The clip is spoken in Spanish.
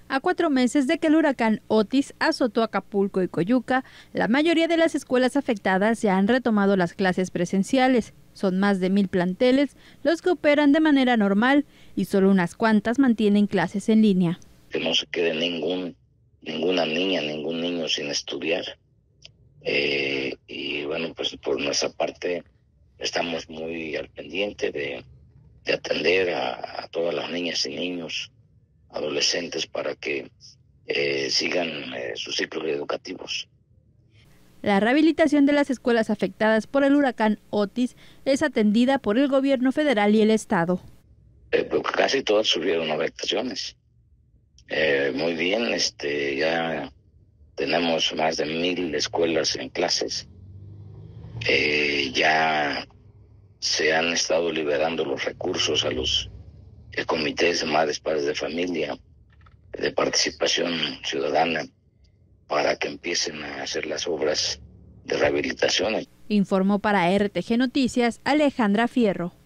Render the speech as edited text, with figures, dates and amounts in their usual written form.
A 4 meses de que el huracán Otis azotó Acapulco y Coyuca, la mayoría de las escuelas afectadas ya han retomado las clases presenciales. Son más de 1000 planteles los que operan de manera normal y solo unas cuantas mantienen clases en línea. Que no se quede ninguna niña, ningún niño sin estudiar. Y bueno, pues por nuestra parte estamos muy al pendiente de atender a todas las niñas y niños, adolescentes, para que sigan sus ciclos educativos. La rehabilitación de las escuelas afectadas por el huracán Otis es atendida por el gobierno federal y el estado. Casi todas subieron habitaciones. Muy bien, ya tenemos más de 1000 escuelas en clases. Ya se han estado liberando los recursos a los comités de madres, padres de familia, de participación ciudadana, para que empiecen a hacer las obras de rehabilitación. Informó para RTG Noticias Alejandra Fierro.